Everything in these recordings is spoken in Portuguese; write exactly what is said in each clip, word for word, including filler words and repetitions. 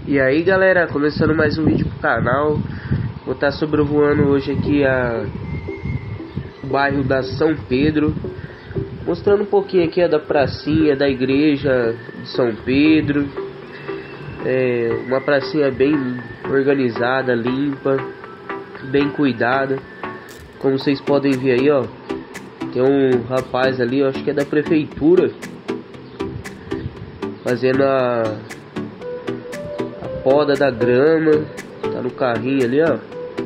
E aí galera, começando mais um vídeo pro canal. Vou estar sobrevoando hoje aqui a o bairro da São Pedro, mostrando um pouquinho aqui ó, da pracinha da igreja de São Pedro. É uma pracinha bem organizada, limpa, bem cuidada. Como vocês podem ver aí, ó, tem um rapaz ali, eu acho que é da prefeitura, fazendo a, a poda da grama. Tá no carrinho ali, ó.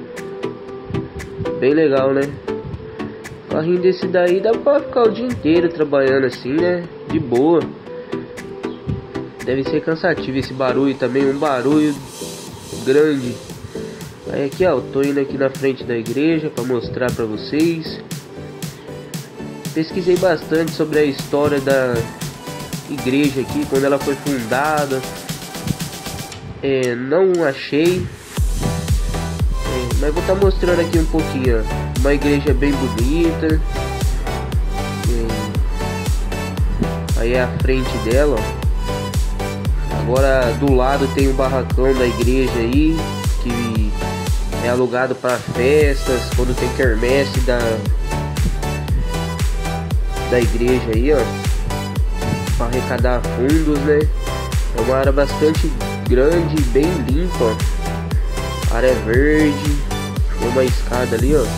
Bem legal, né? Carrinho desse daí dá pra ficar o dia inteiro trabalhando assim, né? De boa. Deve ser cansativo esse barulho também, um barulho grande. Aí aqui, ó, eu tô indo aqui na frente da igreja pra mostrar pra vocês. Pesquisei bastante sobre a história da igreja aqui, quando ela foi fundada. É, não achei, é, mas vou estar mostrando aqui um pouquinho, ó. Uma igreja bem bonita. É, aí é a frente dela, ó. Agora do lado tem o barracão da igreja aí, que é alugado para festas, quando tem quermesse da da igreja aí, ó, para arrecadar fundos, né? É uma área bastante grande, bem limpa, ó. Área verde, tem uma escada ali, ó.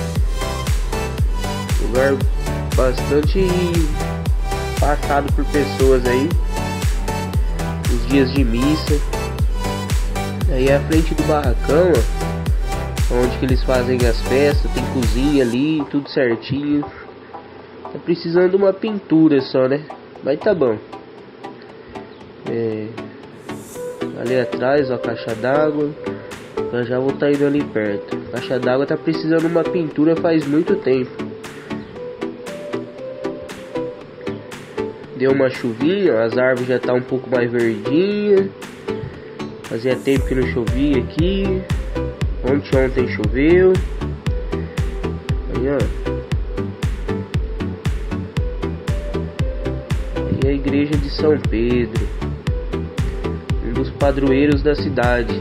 Lugar bastante passado por pessoas aí, os dias de missa. Aí é a frente do barracão, ó, onde que eles fazem as festas, tem cozinha ali, tudo certinho. Tá precisando de uma pintura só, né? Mas tá bom. É, ali atrás, ó, a caixa d'água. Eu já vou estar indo ali perto. A caixa d'água tá precisando de uma pintura faz muito tempo. Deu uma chuvinha, ó, as árvores já tá um pouco mais verdinha. Fazia tempo que não chovia aqui. Ontem, ontem choveu. Aí, ó. Aí a igreja de São Pedro, um dos padroeiros da cidade.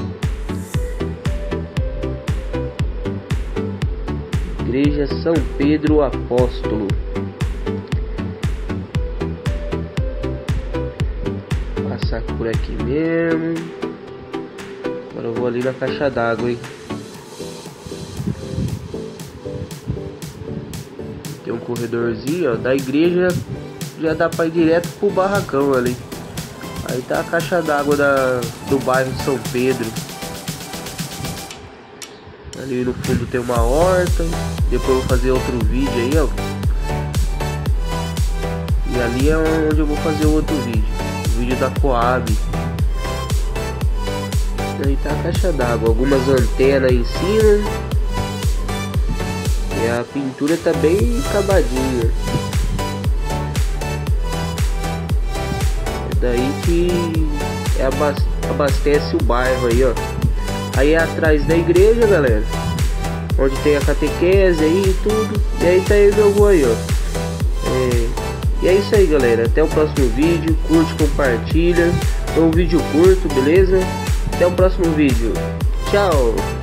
Igreja São Pedro Apóstolo. Passar por aqui mesmo. Agora eu vou ali na caixa d'água, hein. Tem um corredorzinho, ó, da igreja. Já dá pra ir direto pro barracão ali. Aí tá a caixa d'água da do bairro São Pedro. Ali no fundo tem uma horta. Depois eu vou fazer outro vídeo aí, ó. E ali é onde eu vou fazer o outro vídeo, o vídeo da Coab. Aí tá a caixa d'água, algumas antenas em cima. E a pintura tá bem acabadinha. É daí que abastece o bairro aí, ó. Aí é atrás da igreja, galera, onde tem a catequese aí e tudo. E aí tá eu vou aí, ó. É, e é isso aí, galera. Até o próximo vídeo. Curte, compartilha. É um vídeo curto, beleza? Até o próximo vídeo. Tchau.